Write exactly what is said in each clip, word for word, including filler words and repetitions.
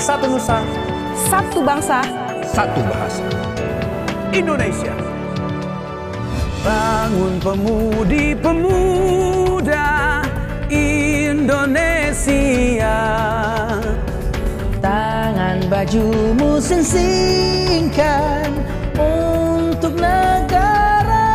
Satu nusa, satu bangsa, satu bahasa. Indonesia. Bangun pemudi-pemuda Indonesia. Tangan bajumu sing-singkan untuk negara.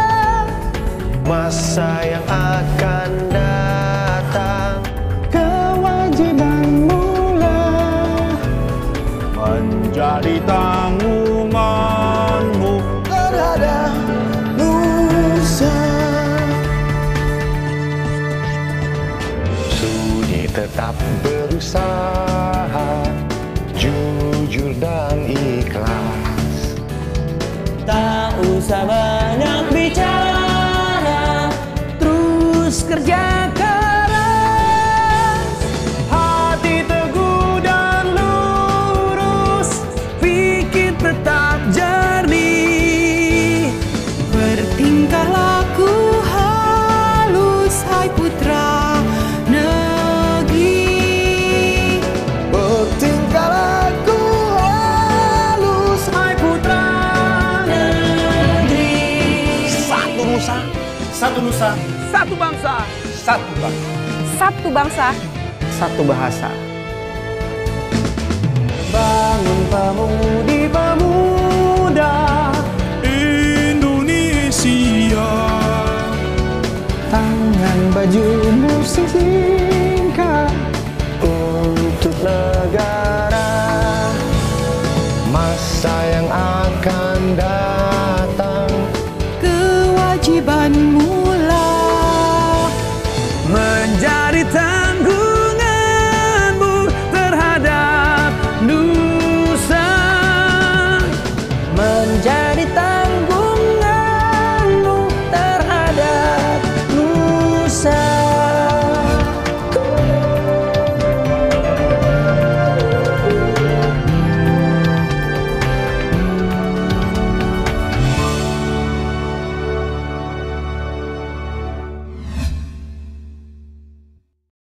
Masa yang akan datang, kewajibanmu lah menjadi tanggunganmu terhadap nusa. Sudi tetap berusaha, jujur dan ikhlas. Tak usah banyak bicara, terus kerja keras. Hati teguh dan lurus, pikir tetap jernih. bertingkah laku halus, hai putra negeri. Bertingkah laku halus, Hai putra Negeri. satu nusa, Satu nusa, satu bangsa, satu bangsa. Satu bangsa, Satu bahasa. Bangun pemudi-pemuda Indonesia. Tangan bajumu sing